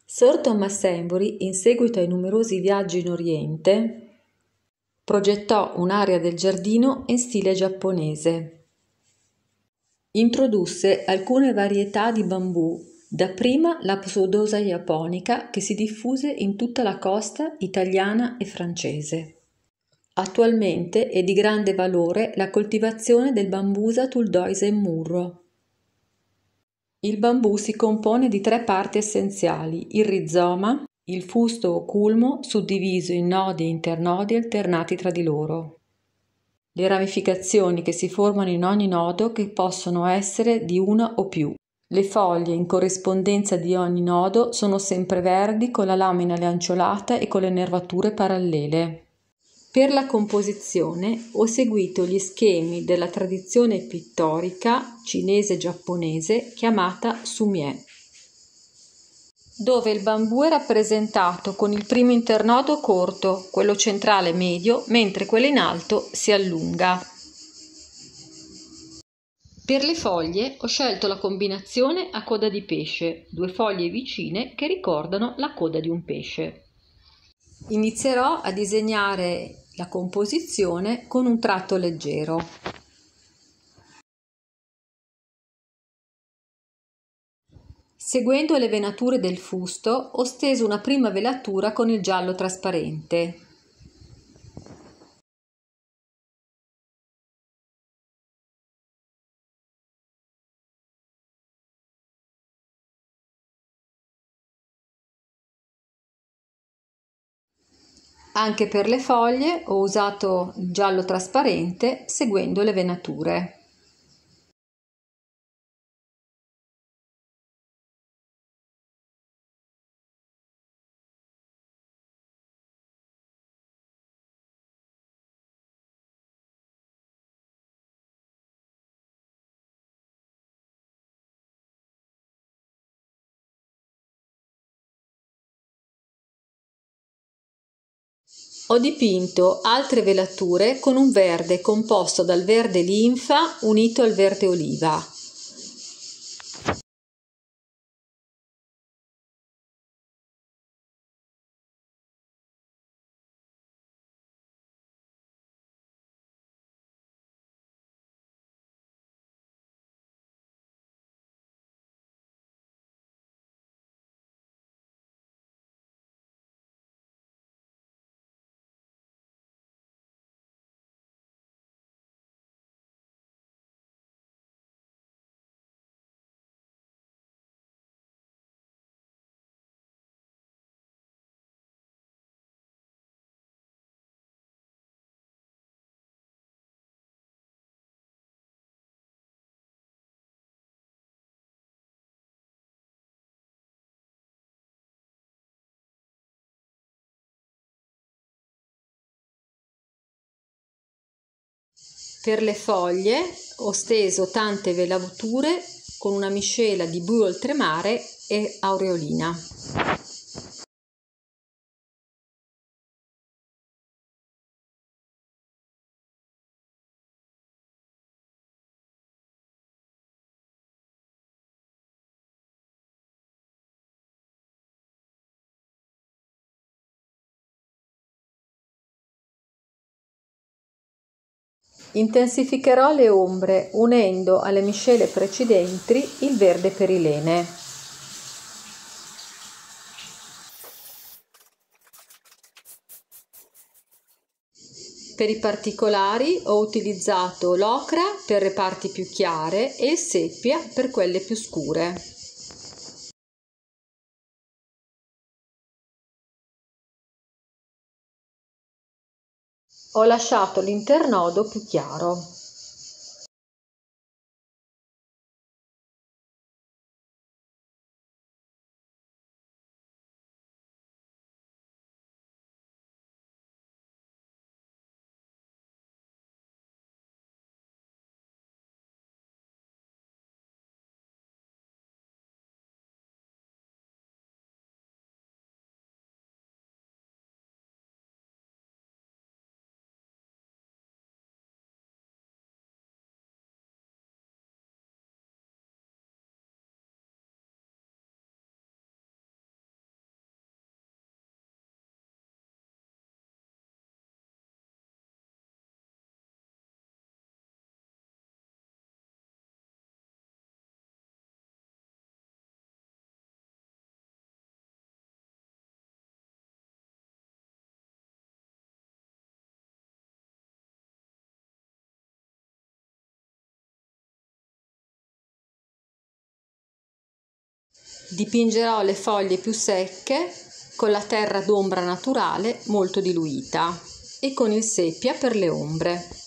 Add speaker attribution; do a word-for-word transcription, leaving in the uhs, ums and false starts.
Speaker 1: Sir Thomas Embury, in seguito ai numerosi viaggi in Oriente, progettò un'area del giardino in stile giapponese. Introdusse alcune varietà di bambù, dapprima la pseudosa japonica che si diffuse in tutta la costa italiana e francese. Attualmente è di grande valore la coltivazione del Bambusa tuldoise in murro. Il bambù si compone di tre parti essenziali: il rizoma, il fusto o culmo suddiviso in nodi e internodi alternati tra di loro, le ramificazioni che si formano in ogni nodo che possono essere di una o più. Le foglie in corrispondenza di ogni nodo sono sempreverdi con la lamina lanceolata e con le nervature parallele. Per la composizione ho seguito gli schemi della tradizione pittorica cinese-giapponese chiamata sumie, dove il bambù è rappresentato con il primo internodo corto, quello centrale medio, mentre quello in alto si allunga. Per le foglie ho scelto la combinazione a coda di pesce, due foglie vicine che ricordano la coda di un pesce. Inizierò a disegnare la composizione con un tratto leggero. Seguendo le venature del fusto, ho steso una prima velatura con il giallo trasparente. Anche per le foglie ho usato il giallo trasparente seguendo le venature. Ho dipinto altre velature con un verde composto dal verde linfa unito al verde oliva. Per le foglie ho steso tante velature con una miscela di blu oltremare e aureolina. Intensificherò le ombre unendo alle miscele precedenti il verde perilene. Per i particolari ho utilizzato l'ocra per le parti più chiare e il seppia per quelle più scure. Ho lasciato l'internodo più chiaro. Dipingerò le foglie più secche con la terra d'ombra naturale molto diluita e con il seppia per le ombre.